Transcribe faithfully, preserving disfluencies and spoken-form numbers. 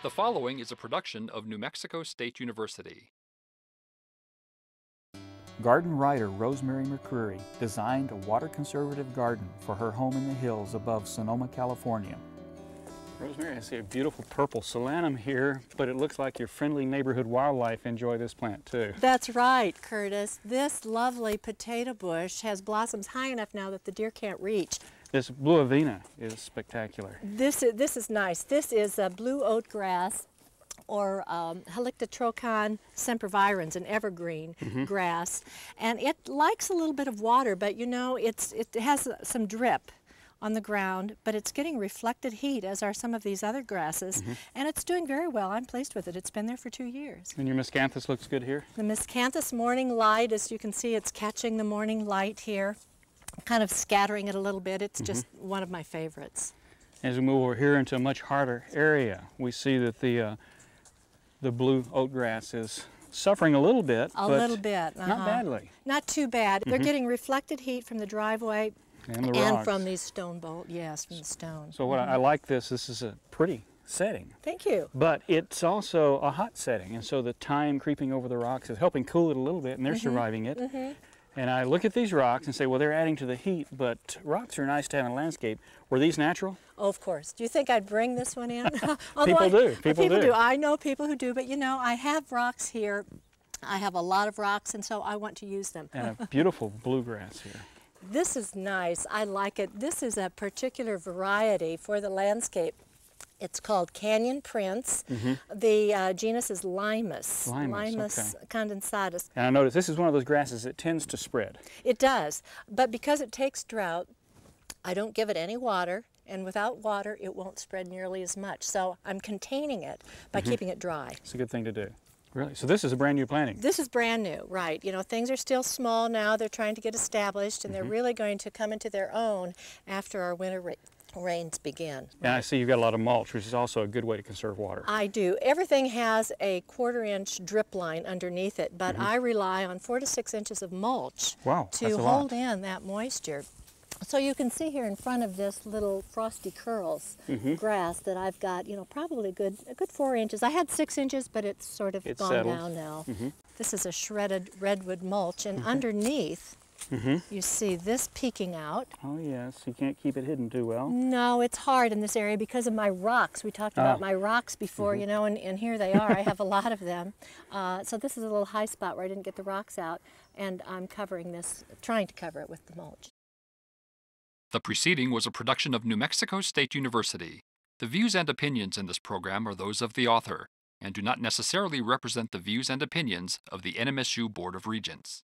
The following is a production of New Mexico State University. Garden writer Rosemary McCreary designed a water-conservative garden for her home in the hills above Sonoma, California. Rosemary, I see a beautiful purple solanum here, but it looks like your friendly neighborhood wildlife enjoy this plant too. That's right, Curtis. This lovely potato bush has blossoms high enough now that the deer can't reach. This blue avena is spectacular. This is, this is nice. This is a blue oatgrass, or um, Halictotrocon sempervirens, an evergreen mm-hmm. grass. And it likes a little bit of water, but you know, it's, it has some drip on the ground, but it's getting reflected heat, as are some of these other grasses, mm-hmm. and it's doing very well. I'm pleased with it. It's been there for two years. And your miscanthus looks good here? The miscanthus morning light, as you can see, it's catching the morning light here, kind of scattering it a little bit. It's mm-hmm. just one of my favorites. As we move over here into a much harder area, we see that the, uh, the blue oatgrass is suffering a little bit, a but little bit, uh-huh. not badly. Not too bad. Mm-hmm. They're getting reflected heat from the driveway, And, the and rocks. from these stone bolt, yes, from the stone. So what mm-hmm. I, I like this, this is a pretty setting. Thank you. But it's also a hot setting, and so the time creeping over the rocks is helping cool it a little bit, and they're mm-hmm. surviving it. Mm-hmm. And I look at these rocks and say, well, they're adding to the heat, but rocks are nice to have in a landscape. Were these natural? Oh, of course. Do you think I'd bring this one in? People I, do. People, people do. do. I know people who do, but you know, I have rocks here. I have a lot of rocks, and so I want to use them. And a beautiful bluegrass here. This is nice. I like it. This is a particular variety for the landscape. It's called Canyon Prince. Mm-hmm. The uh, genus is Limus. Limus, Limus okay. condensatus. And I notice this is one of those grasses that tends to spread. It does, but because it takes drought, I don't give it any water, and without water, it won't spread nearly as much. So I'm containing it by mm-hmm. keeping it dry. It's a good thing to do. Really? So this is a brand new planting? This is brand new, right. You know, things are still small now. They're trying to get established, and mm-hmm. they're really going to come into their own after our winter ra rains begin. And right? I see you've got a lot of mulch, which is also a good way to conserve water. I do. Everything has a quarter inch drip line underneath it, but mm-hmm. I rely on four to six inches of mulch wow, to hold in that moisture. So you can see here in front of this little frosty curls mm-hmm. grass that I've got, you know, probably a good, a good four inches. I had six inches, but it's sort of it's gone settled. down now. Mm-hmm. This is a shredded redwood mulch, and mm-hmm. underneath mm-hmm. you see this peeking out. Oh yes, you can't keep it hidden too well. No, it's hard in this area because of my rocks. We talked about ah. my rocks before, mm-hmm. you know, and, and here they are. I have a lot of them. Uh, so this is a little high spot where I didn't get the rocks out, and I'm covering this, trying to cover it with the mulch. The preceding was a production of New Mexico State University. The views and opinions in this program are those of the author and do not necessarily represent the views and opinions of the N M S U Board of Regents.